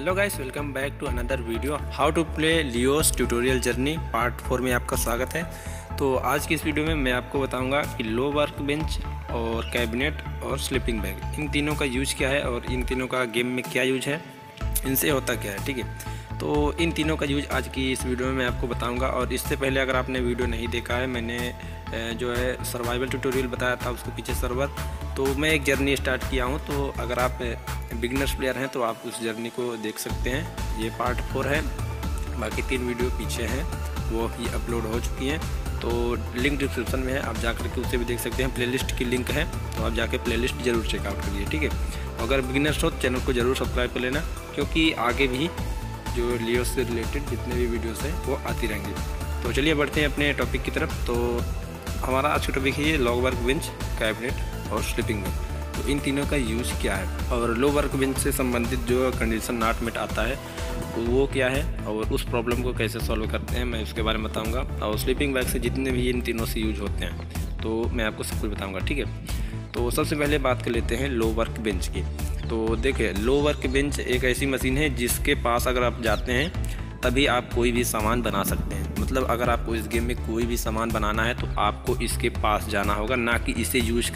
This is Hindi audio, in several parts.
Hello guys, welcome back to another video how to play Leos tutorial journey part 4 में आपका स्वागत है। तो आज की इस वीडियो में मैं आपको बताऊंगा कि लो वर्क बेंच और कैबिनेट और स्लीपिंग बैग इन तीनों का यूज क्या है और इन तीनों का गेम में क्या यूज है, इनसे होता क्या है। ठीक है, तो इन तीनों का यूज आज की इस वीडियो में मैं आपको बताऊंगा। और इससे पहले अगर आपने वीडियो नहीं देखा है, मैंने जो है सर्वाइवल ट्यूटोरियल बताया था उसको पीछे सर्वर, तो मैं एक जर्नी स्टार्ट किया हूं। तो अगर आप बिगनर्स प्लेयर हैं तो आप उस जर्नी को देख सकते हैं। ये पार्ट 4 है, बाकी 3 वीडियो पीछे हैं वो ही अपलोड हो चुकी हैं। तो लिंक डिस्क्रिप्शन में है, आप जाकर के उसे भी देख सकते हैं। प्लेलिस्ट की लिंक है, तो आप जाके प्लेलिस्ट ज़रूर चेकआउट करिए। ठीक है, अगर बिगिनर्स हो तो चैनल को ज़रूर सब्सक्राइब कर लेना, क्योंकि आगे भी जो लियो से रिलेटेड जितने भी वीडियोस हैं वो आती रहेंगी। तो चलिए बढ़ते हैं अपने टॉपिक की तरफ। तो हमारा आज का टॉपिक है ये लो वर्क बेंच, कैबिनेट और स्लीपिंग बैग। तो इन तीनों का यूज़ क्या है और लो वर्क बेंच से संबंधित जो कंडीशन नॉट मेट आता है वो क्या है और उस प्रॉब्लम को कैसे सॉल्व करते हैं, मैं उसके बारे में बताऊंगा। और स्लीपिंग बैग से जितने भी इन तीनों से यूज होते हैं तो मैं आपको सब कुछ बताऊंगा। ठीक है, तो सबसे पहले बात कर लेते हैं लो वर्क बेंच की। तो देखिए, लो वर्क बेंच एक ऐसी मशीन है जिसके पास अगर आप जाते हैं तभी आप कोई भी सामान बना सकते हैं। मतलब अगर आपको इस गेम में कोई भी सामान बनाना है तो आपको इसके पास जाना होगा, ना कि इसे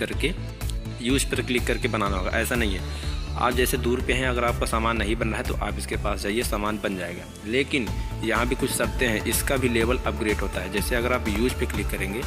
यूज पर क्लिक करके बनाना होगा। ऐसा नहीं है, आप जैसे दूर पे हैं, अगर आपका सामान नहीं बन रहा है तो आप इसके पास जाइए, सामान बन जाएगा। लेकिन यहाँ भी कुछ शर्तें हैं, इसका भी लेवल अपग्रेड होता है। जैसे अगर आप यूज पे क्लिक करेंगे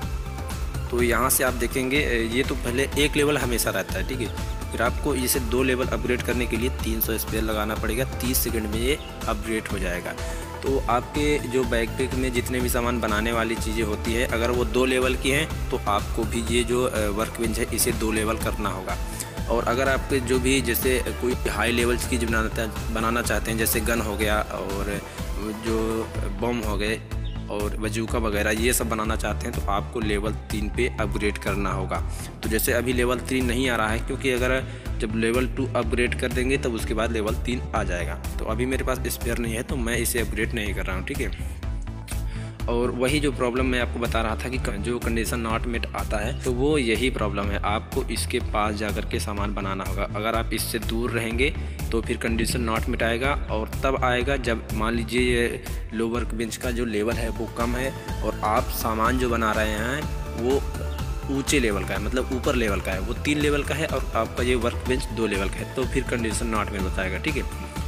तो यहाँ से आप देखेंगे ये तो पहले एक लेवल हमेशा रहता है। ठीक है, फिर आपको इसे 2 लेवल अपग्रेड करने के लिए 300 स्पेयर लगाना पड़ेगा। 30 सेकंड में ये अपग्रेड हो जाएगा। तो आपके जो बैकपैक में जितने भी सामान बनाने वाली चीज़ें होती है, अगर वो 2 लेवल की हैं तो आपको भी ये जो वर्क बेंच है इसे 2 लेवल करना होगा। और अगर आपके जो भी जैसे कोई हाई लेवल्स की बनाना चाहते हैं, जैसे गन हो गया और जो बम हो गए और बजूका वगैरह, ये सब बनाना चाहते हैं तो आपको लेवल 3 पे अपग्रेड करना होगा। तो जैसे अभी लेवल 3 नहीं आ रहा है, क्योंकि अगर जब लेवल 2 अपग्रेड कर देंगे तब उसके बाद लेवल 3 आ जाएगा। तो अभी मेरे पास स्पेयर नहीं है तो मैं इसे अपग्रेड नहीं कर रहा हूँ। ठीक है, और वही जो प्रॉब्लम मैं आपको बता रहा था कि जो कंडीशन नॉट मेट आता है तो वो यही प्रॉब्लम है। आपको इसके पास जाकर के सामान बनाना होगा। अगर आप इससे दूर रहेंगे तो फिर कंडीशन नॉट मेट आएगा, और तब आएगा जब मान लीजिए ये लो वर्क बेंच का जो लेवल है वो कम है और आप सामान जो बना रहे हैं वो ऊंचे लेवल का है, मतलब ऊपर लेवल का है। वो 3 लेवल का है और आपका ये वर्क बेंच 2 लेवल का है, तो फिर कंडीशन नॉट मेट बताएगा। ठीक है,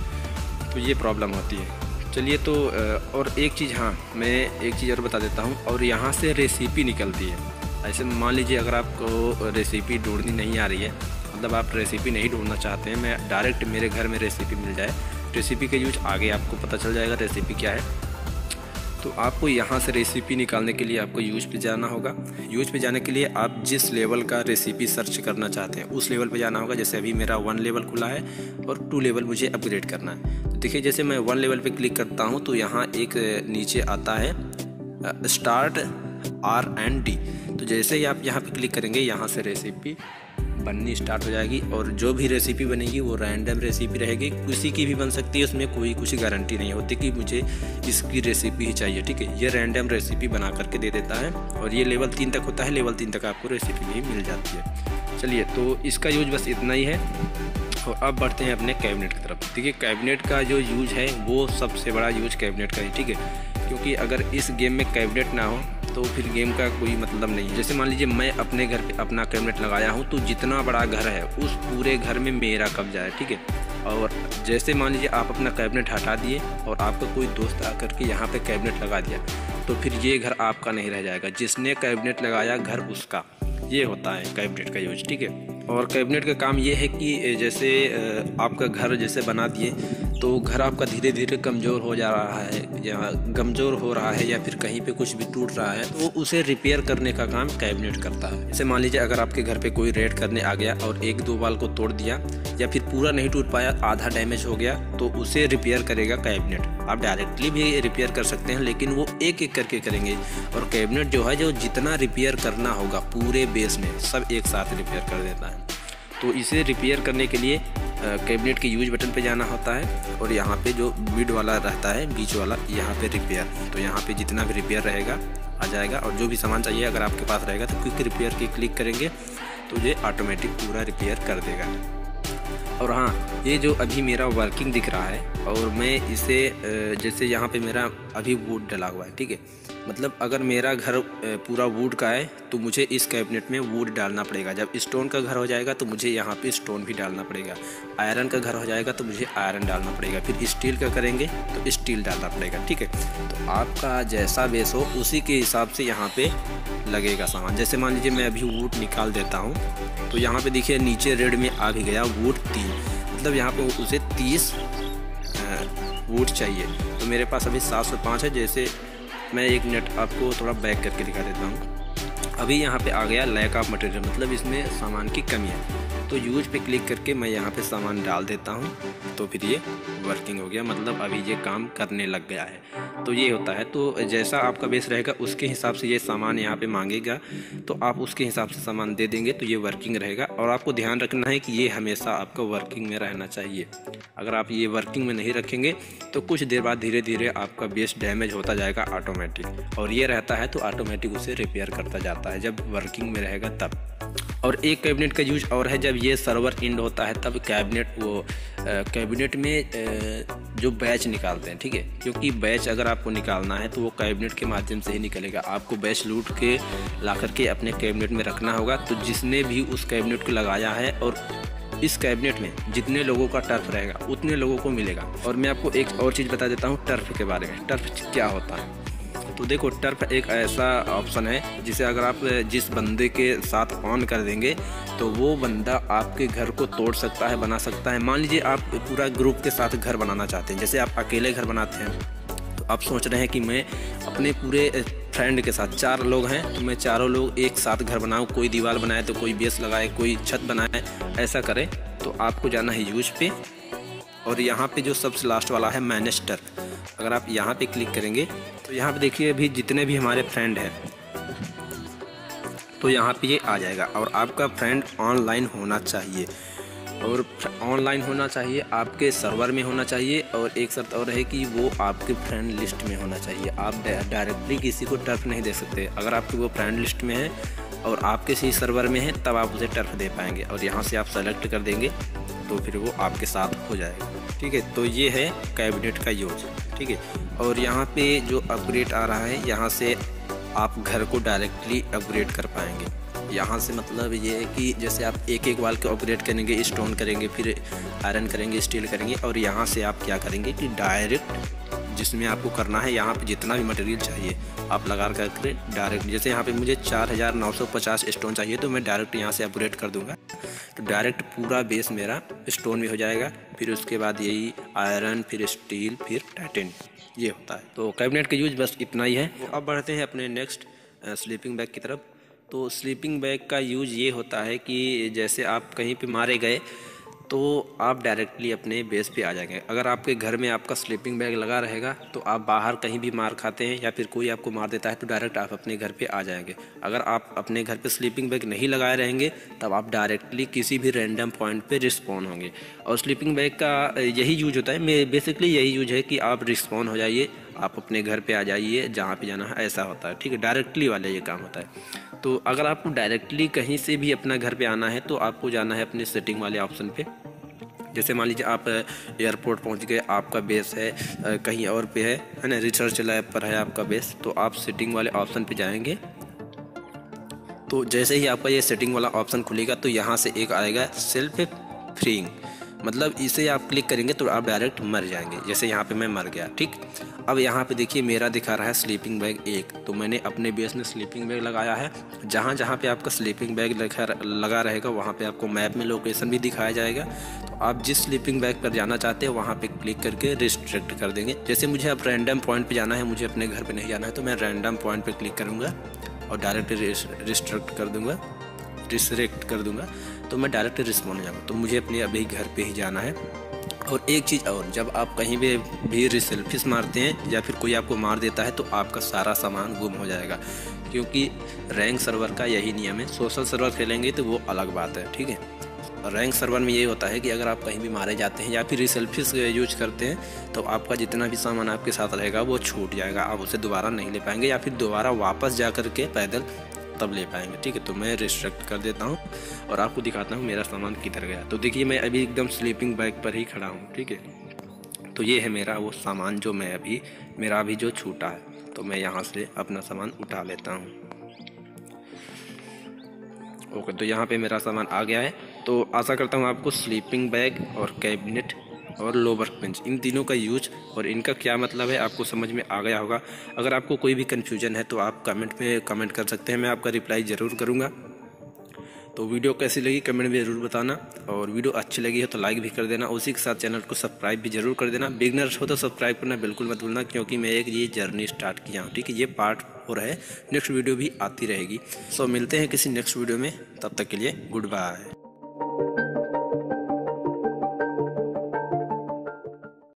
तो ये प्रॉब्लम होती है। चलिए, तो और एक चीज़, हाँ मैं एक चीज़ और बता देता हूँ। और यहाँ से रेसिपी निकलती है। ऐसे मान लीजिए अगर आपको रेसिपी ढूंढनी नहीं आ रही है, मतलब आप रेसिपी नहीं ढूंढना चाहते हैं, मैं डायरेक्ट मेरे घर में रेसिपी मिल जाए, रेसिपी का यूज आगे आपको पता चल जाएगा रेसिपी क्या है। तो आपको यहाँ से रेसिपी निकालने के लिए आपको यूज पे जाना होगा। यूज पे जाने के लिए आप जिस लेवल का रेसिपी सर्च करना चाहते हैं उस लेवल पे जाना होगा। जैसे अभी मेरा 1 लेवल खुला है और 2 लेवल मुझे अपग्रेड करना है। तो देखिए, जैसे मैं 1 लेवल पे क्लिक करता हूँ तो यहाँ एक नीचे आता है स्टार्ट R&D। तो जैसे ही आप यहाँ पे क्लिक करेंगे, यहाँ से रेसिपी बननी स्टार्ट हो जाएगी। और जो भी रेसिपी बनेगी वो रैंडम रेसिपी रहेगी, किसी की भी बन सकती है, उसमें कोई कुछ गारंटी नहीं होती कि मुझे इसकी रेसिपी ही चाहिए। ठीक है, ये रैंडम रेसिपी बना करके दे देता है और ये लेवल 3 तक होता है। लेवल 3 तक आपको रेसिपी भी मिल जाती है। चलिए, तो इसका यूज बस इतना ही है। और अब बढ़ते हैं अपने कैबिनेट की तरफ। देखिए, कैबिनेट का जो यूज है वो सबसे बड़ा यूज कैबिनेट का ही। ठीक है, क्योंकि अगर इस गेम में कैबिनेट ना हो तो फिर गेम का कोई मतलब नहीं है। जैसे मान लीजिए मैं अपने घर पे अपना कैबिनेट लगाया हूँ, तो जितना बड़ा घर है उस पूरे घर में मेरा कब्जा है। ठीक है, और जैसे मान लीजिए आप अपना कैबिनेट हटा दिए और आपका कोई दोस्त आकर के यहाँ पे कैबिनेट लगा दिया, तो फिर ये घर आपका नहीं रह जाएगा। जिसने कैबिनेट लगाया घर उसका, ये होता है कैबिनेट का यूज। ठीक है, और कैबिनेट का काम ये है कि जैसे आपका घर जैसे बना दिए तो घर आपका धीरे धीरे कमज़ोर हो जा रहा है या कमज़ोर हो रहा है, या फिर कहीं पे कुछ भी टूट रहा है, तो उसे रिपेयर करने का काम कैबिनेट करता है। जैसे मान लीजिए अगर आपके घर पे कोई रेड करने आ गया और 1-2 वाल को तोड़ दिया, या फिर पूरा नहीं टूट पाया, आधा डैमेज हो गया, तो उसे रिपेयर करेगा कैबिनेट। आप डायरेक्टली भी रिपेयर कर सकते हैं, लेकिन वो एक एक करके करेंगे। और कैबिनेट जो है, जो जितना रिपेयर करना होगा पूरे बेस में सब एक साथ रिपेयर कर देता है। तो इसे रिपेयर करने के लिए कैबिनेट के यूज बटन पे जाना होता है, और यहाँ पे जो मिड वाला रहता है, बीच वाला, यहाँ पे रिपेयर। तो यहाँ पे जितना भी रिपेयर रहेगा आ जाएगा, और जो भी सामान चाहिए अगर आपके पास रहेगा तो क्विक रिपेयर के क्लिक करेंगे तो ये ऑटोमेटिक पूरा रिपेयर कर देगा। और हाँ, ये जो अभी मेरा वर्किंग दिख रहा है और मैं इसे जैसे यहाँ पे मेरा अभी वुड डला हुआ है, ठीक है, मतलब अगर मेरा घर पूरा वुड का है तो मुझे इस कैबिनेट में वुड डालना पड़ेगा। जब स्टोन का घर हो जाएगा तो मुझे यहाँ पे स्टोन भी डालना पड़ेगा। आयरन का घर हो जाएगा तो मुझे आयरन डालना पड़ेगा। फिर स्टील का करेंगे तो स्टील डालना पड़ेगा, ठीक है। तो आपका जैसा बेस हो उसी के हिसाब से यहाँ पे लगेगा सामान। जैसे मान लीजिए मैं अभी वुड निकाल देता हूँ तो यहाँ पे देखिए नीचे रेड में आ भी गया वुड 3, मतलब यहाँ पे उसे 30 वुड चाहिए। तो मेरे पास अभी 705 है। जैसे मैं 1 मिनट आपको थोड़ा बैक करके दिखा देता हूँ। अभी यहाँ पे आ गया लैक ऑफ मटेरियल, मतलब इसमें सामान की कमी है। तो यूज पे क्लिक करके मैं यहाँ पे सामान डाल देता हूँ तो फिर ये वर्किंग हो गया, मतलब अभी ये काम करने लग गया है। तो ये होता है। तो जैसा आपका बेस रहेगा उसके हिसाब से ये सामान यहाँ पे मांगेगा, तो आप उसके हिसाब से सामान दे देंगे तो ये वर्किंग रहेगा। और आपको ध्यान रखना है कि ये हमेशा आपका वर्किंग में रहना चाहिए। अगर आप ये वर्किंग में नहीं रखेंगे तो कुछ देर बाद धीरे धीरे आपका बेस डैमेज होता जाएगा ऑटोमेटिक, और ये रहता है तो ऑटोमेटिक उसे रिपेयर करता जाता है जब वर्किंग में रहेगा तब। और एक कैबिनेट का यूज और है, जब ये सर्वर एंड होता है तब कैबिनेट में जो बैच निकालते हैं, ठीक है, क्योंकि बैच अगर आपको निकालना है तो वो कैबिनेट के माध्यम से ही निकलेगा। आपको बैच लूट के ला करके अपने कैबिनेट में रखना होगा। तो जिसने भी उस कैबिनेट को लगाया है और इस कैबिनेट में जितने लोगों का टर्फ रहेगा उतने लोगों को मिलेगा। और मैं आपको एक और चीज़ बता देता हूँ टर्फ के बारे में। टर्फ क्या होता है? तो देखो, टर्फ एक ऐसा ऑप्शन है जिसे अगर आप जिस बंदे के साथ ऑन कर देंगे तो वो बंदा आपके घर को तोड़ सकता है, बना सकता है। मान लीजिए आप पूरा ग्रुप के साथ घर बनाना चाहते हैं, जैसे आप अकेले घर बनाते हैं तो आप सोच रहे हैं कि मैं अपने पूरे फ्रेंड के साथ 4 लोग हैं तो मैं चारों लोग एक साथ घर बनाऊं, कोई दीवार बनाए तो कोई बेस लगाए, कोई छत बनाए, ऐसा करें। तो आपको जाना है यूज पे, और यहाँ पे जो सबसे लास्ट वाला है मैनेज टर्फ। अगर आप यहाँ पे क्लिक करेंगे तो यहाँ पे देखिए अभी जितने भी हमारे फ्रेंड हैं तो यहाँ पे ये आ जाएगा। और आपका फ्रेंड ऑनलाइन होना चाहिए, और ऑनलाइन होना चाहिए, आपके सर्वर में होना चाहिए। और एक शर्त और है कि वो आपके फ्रेंड लिस्ट में होना चाहिए। आप डायरेक्टली किसी को टर्फ नहीं दे सकते। अगर आपके वो फ्रेंड लिस्ट में है और आपके सही सर्वर में है तब आप उसे टर्फ दे पाएंगे। और यहाँ से आप सेलेक्ट कर देंगे तो फिर वो आपके साथ हो जाएगा, ठीक है। तो ये है कैबिनेट का यूज, ठीक है। और यहाँ पे जो अपग्रेड आ रहा है, यहाँ से आप घर को डायरेक्टली अपग्रेड कर पाएंगे। यहाँ से मतलब ये है कि जैसे आप एक एक वाल को अपग्रेड करेंगे, स्टोन करेंगे, फिर आयरन करेंगे, स्टील करेंगे, और यहाँ से आप क्या करेंगे कि डायरेक्ट जिसमें आपको करना है यहाँ पे जितना भी मटेरियल चाहिए आप लगा करके डायरेक्ट, जैसे यहाँ पे मुझे 4950 स्टोन चाहिए तो मैं डायरेक्ट यहाँ से अपग्रेड कर दूंगा तो डायरेक्ट पूरा बेस मेरा स्टोन में हो जाएगा। फिर उसके बाद यही आयरन, फिर स्टील, फिर टाइटेन, ये होता है। तो कैबिनेट का यूज बस इतना ही है। तो अब बढ़ते हैं अपने नेक्स्ट स्लीपिंग बैग की तरफ। तो स्लीपिंग बैग का यूज ये होता है कि जैसे आप कहीं पे मारे गए तो आप डायरेक्टली अपने बेस पे आ जाएंगे। अगर आपके घर में आपका स्लीपिंग बैग लगा रहेगा तो आप बाहर कहीं भी मार खाते हैं या फिर कोई आपको मार देता है तो डायरेक्ट आप अपने घर पे आ जाएंगे। अगर आप अपने घर पे स्लीपिंग बैग नहीं लगाए रहेंगे तब आप डायरेक्टली किसी भी रैंडम पॉइंट पे रिस्पॉन होंगे। और स्लीपिंग बैग का यही यूज होता है, बेसिकली यही यूज है कि आप रिस्पॉन हो जाइए, आप अपने घर पे आ जाइए जहाँ पे जाना है, ऐसा होता है, ठीक है। डायरेक्टली वाले ये काम होता है। तो अगर आपको डायरेक्टली कहीं से भी अपना घर पे आना है तो आपको जाना है अपने सेटिंग वाले ऑप्शन पे। जैसे मान लीजिए आप एयरपोर्ट पहुंच गए, आपका बेस है कहीं और पे है ना, रिसर्च लैब पर है आपका बेस, तो आप सेटिंग वाले ऑप्शन पे जाएंगे। तो जैसे ही आपका ये सेटिंग वाला ऑप्शन खुलेगा तो यहाँ से एक आएगा सेल्फ फ्रीइंग, मतलब इसे आप क्लिक करेंगे तो आप डायरेक्ट मर जाएंगे। जैसे यहाँ पे मैं मर गया, ठीक। अब यहाँ पे देखिए मेरा दिखा रहा है स्लीपिंग बैग 1, तो मैंने अपने बेस में स्लीपिंग बैग लगाया है। जहाँ जहाँ पे आपका स्लीपिंग बैग लगा रहेगा वहाँ पे आपको मैप में लोकेशन भी दिखाया जाएगा। तो आप जिस स्लीपिंग बैग पर जाना चाहते हैं वहाँ पे क्लिक करके रिस्ट्रिक्ट कर देंगे। जैसे मुझे अब रैंडम पॉइंट पर जाना है, मुझे अपने घर पर नहीं जाना है, तो मैं रैंडम पॉइंट पर क्लिक करूँगा और डायरेक्ट रिस्ट्रिक्ट कर दूँगा, तो मैं डायरेक्ट रिस्पॉन्ड हो जाऊँगा। तो मुझे अपने अभी घर पे ही जाना है। और एक चीज़ और, जब आप कहीं भी सेल्फिश मारते हैं या फिर कोई आपको मार देता है तो आपका सारा सामान गुम हो जाएगा, क्योंकि रैंक सर्वर का यही नियम है। सोशल सर्वर खेलेंगे तो वो अलग बात है, ठीक है। रैंक सर्वर में ये होता है कि अगर आप कहीं भी मारे जाते हैं या फिर सेल्फिश यूज करते हैं तो आपका जितना भी सामान आपके साथ रहेगा वो छूट जाएगा, आप उसे दोबारा नहीं ले पाएंगे या फिर दोबारा वापस जा कर के पैदल तब ले पाएंगे। ठीक है, तो मैं रिस्ट्रिक्ट कर देता हूँ और आपको दिखाता हूँ मेरा सामान किधर गया। तो देखिए मैं अभी एकदम स्लीपिंग बैग पर ही खड़ा हूँ। ठीक है, तो ये है मेरा वो सामान जो मेरा अभी जो छूटा है। तो मैं यहाँ से अपना सामान उठा लेता हूँ। ओके, तो यहाँ पे मेरा सामान आ गया है। तो आशा करता हूँ आपको स्लीपिंग बैग और कैबिनेट और लो वर्क बेंच इन तीनों का यूज और इनका क्या मतलब है आपको समझ में आ गया होगा। अगर आपको कोई भी कन्फ्यूजन है तो आप कमेंट में कमेंट कर सकते हैं, मैं आपका रिप्लाई ज़रूर करूँगा। तो वीडियो कैसी लगी कमेंट में ज़रूर बताना, और वीडियो अच्छी लगी है तो लाइक भी कर देना। उसी के साथ चैनल को सब्सक्राइब भी जरूर कर देना। बिगनर्स हो तो सब्सक्राइब करना बिल्कुल मत भूलना, क्योंकि मैं एक ये जर्नी स्टार्ट किया हूँ। ठीक है, ये पार्ट 4 है, नेक्स्ट वीडियो भी आती रहेगी। सो मिलते हैं किसी नेक्स्ट वीडियो में, तब तक के लिए गुड बाय।